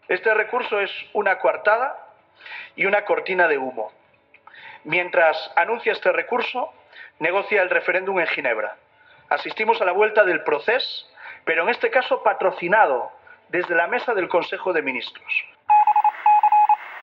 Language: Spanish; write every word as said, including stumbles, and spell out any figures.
Este recurso es una coartada y una cortina de humo. Mientras anuncia este recurso, negocia el referéndum en Ginebra. Asistimos a la vuelta del procés, pero en este caso patrocinado desde la mesa del Consejo de Ministros.